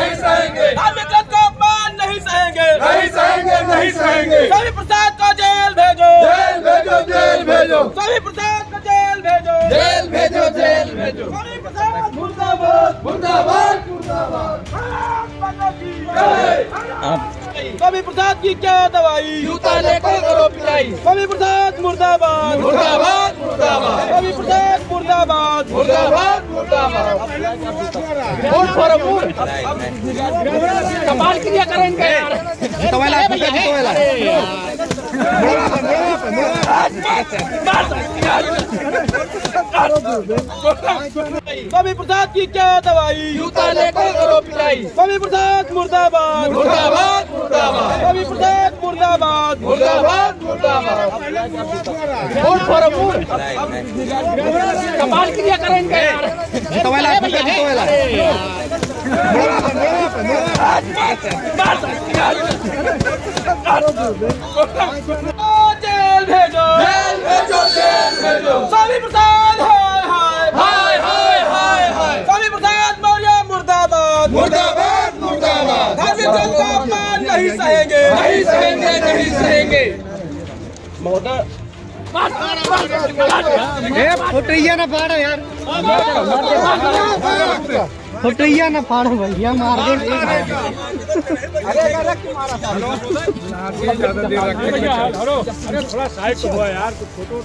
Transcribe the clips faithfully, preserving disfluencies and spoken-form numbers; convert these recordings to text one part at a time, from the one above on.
नहीं सहेंगे, धार्मिक ग्रंथ का अपमान नहीं सहेंगे, नहीं सहेंगे, नहीं सहेंगे। स्वामी प्रसाद को जेल भेजो, जेल भेजो, जेल भेजो, स्वामी प्रसाद को जेल भेजो, जेल भेजो, जेल भेजो। स्वामी प्रसाद मुर्दाबाद, मुर्दाबाद, मुर्दाबाद। स्वामी प्रसाद की क्या दवाई, जूता लेकर करो पिटाई। स्वामी प्रसाद मुर्दाबाद, मुर्दाबाद, मुर्दाबाद, स्वामी प्रसाद मुर्दाबाद, मुर्दाबाद, मुर्दाबाद। Vote for vote. कमाल क्रिया करेंगे यार। स्वामी प्रसाद की क्या दवाई, जूता लेकर करो पिटाई। स्वामी प्रसाद मुर्दाबाद, मुर्दाबाद, मुर्दाबाद, स्वामी प्रसाद मुर्दाबाद, मुर्दाबाद, मुर्दाबाद। Vote for vote. कमाल क्रिया करेंगे यार। जेल भेजो, जेल भेजो, जेल भेजो। स्वामी प्रसाद हाय हाय हाय, हाय, हाय, हाय। स्वामी प्रसाद मौर्य मुर्दाबाद, मुर्दाबाद, मुर्दाबाद। धार्मिक ग्रंथ का अपमान नहीं सहेंगे, नहीं सहेंगे, नहीं सहेंगे। महोदय फोटैया ना फाड़ो यार, फोटैया ना फाड़ो भैया, मार दे। अरे थोड़ा साइड को यार, फोटो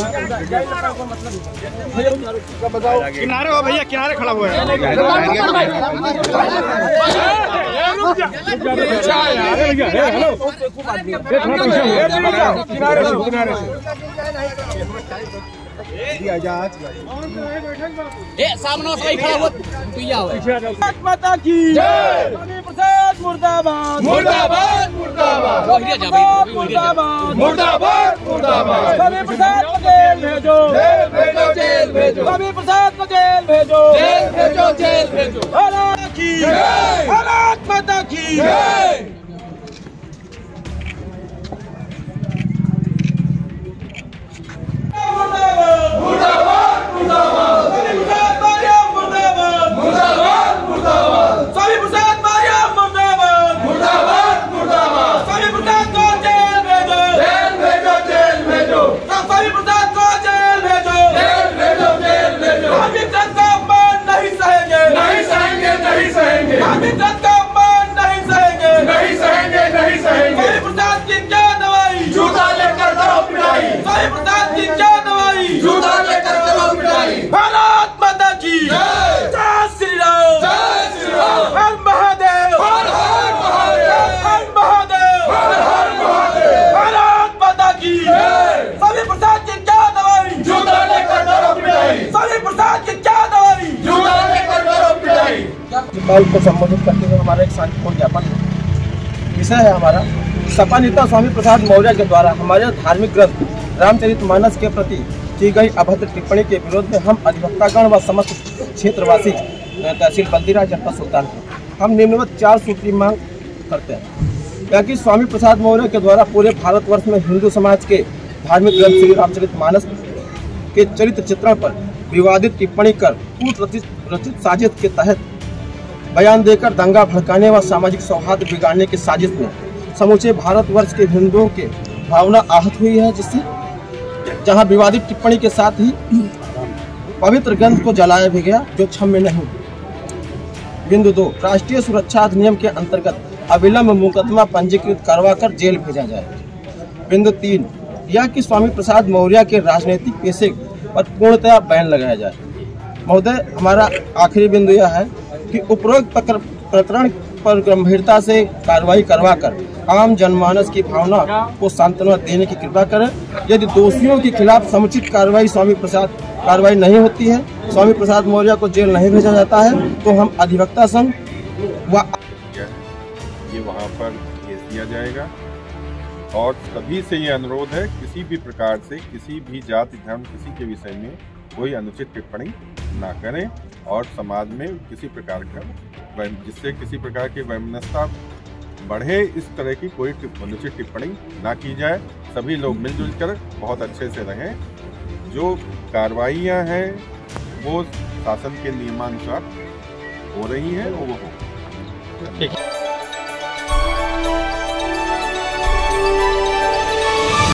किनारे हो भैया, किनारे खड़ा हुआ है। सामने सही खड़ा हुआ माता की स्वामी प्रसाद मुर्दाबाद, मुर्दाबाद, मुर्दाबाद, मुर्दाबाद, मुर्दाबाद, मुर्दाबाद। स्वामी प्रसाद को जेल भेजो, जेल भेजो, जेल भेजो, स्वामी प्रसाद को जेल भेजो, जेल भेजो, जेल भेजो। भारत की जय। भारत माता की जय। मुर्दाबाद, मुर्दाबाद, मुर्दाबाद, स्वामी प्रसाद मौर्य मुर्दाबाद, मुर्दाबाद, मुर्दाबाद, स्वामी प्रसाद मौर्य मुर्दाबाद, मुर्दाबाद, मुर्दाबाद। स्वामी प्रसाद को जेल भेजो, जेल भेजो, जेल भेजो, स्वामी प्रसाद को जेल भेजो, जेल भेजो, जेल भेजो। धार्मिक ग्रंथ का अपमान नहीं सहेंगे, नहीं सहेंगे, नहीं सहेंगे, धार्मिक ग्रंथ का अपमान नहीं सहेंगे, नहीं सहेंगे, नहीं सहेंगे। स्वामी प्रसाद की क्या दवाई, जूता लेकर करो पिटाई। स्वामी प्रसाद की क्या दवाई, जूता लेकर करो पिटाई। भारत माता की जय। जय श्री राम, जय श्री राम। हर महादेव, हर हर महादेव, हर महादेव, हर हर महादेव। भारत माता की जय। स्वामी प्रसाद की क्या दवाई, जूता लेकर करो पिटाई। स्वामी प्रसाद की क्या दवाई। जूता लेकर करो पिटाई। राज्यपाल को संबोधित करते हुए हमारा एक शांतिपूर्ण ज्ञापन है। विषय है हमारा सपा नेता स्वामी प्रसाद मौर्य के द्वारा हमारे धार्मिक ग्रंथ रामचरितमानस के प्रति की गई अभद्र टिप्पणी के विरोध में हम अधिवक्तागण व समस्त क्षेत्रवासी तहसील बल्दीराज जनपद सुल्तानपुर हम निम्नवत चार सूत्री मांग करते हैं। क्योंकि स्वामी प्रसाद मौर्य के द्वारा पूरे भारतवर्ष में हिंदू समाज के धार्मिक ग्रंथ श्री रामचरितमानस के चरित्र चित्रण पर विवादित टिप्पणी कर पूर्व रचित रचित साजिश के तहत बयान देकर दंगा भड़काने व सामाजिक सौहार्द बिगाड़ने की साजिश में समूचे भारतवर्ष के हिंदुओं के भावना आहत हुई है, जिससे जहां विवादित टिप्पणी के साथ ही पवित्र ग्रंथ को जलाया भी गया, जो क्षम्य नहीं। बिंदु दो, राष्ट्रीय सुरक्षा अधिनियम के अंतर्गत अविलंब मुकदमा पंजीकृत करवा कर जेल भेजा जाए। बिंदु तीन, यह कि स्वामी प्रसाद मौर्य के राजनीतिक पेशे पर पूर्णतया बैन लगाया जाए। महोदय, हमारा आखिरी बिंदु यह है कि उपरोक्त प्रकरण पर गंभीरता से कार्रवाई करवाकर आम जनमानस की भावना को सांत्वना देने की कृपा करें। यदि दोषियों के खिलाफ समुचित कार्रवाई स्वामी प्रसाद कार्रवाई नहीं होती है, स्वामी प्रसाद मौर्य को जेल नहीं भेजा जाता है, तो हम अधिवक्ता संघ व ये वहाँ पर केस दिया जाएगा। और सभी से ये अनुरोध है, किसी भी प्रकार से किसी भी जाति धर्म किसी के विषय में कोई अनुचित टिप्पणी ना करें और समाज में किसी प्रकार का जिससे किसी प्रकार की वैमनस्यता बढ़े, इस तरह की कोई अनुचित टिप्पणी ना की जाए। सभी लोग मिलजुल कर बहुत अच्छे से रहें। जो कार्रवाइयाँ हैं वो शासन के नियमानुसार हो रही हैं, वो हो करेंगे।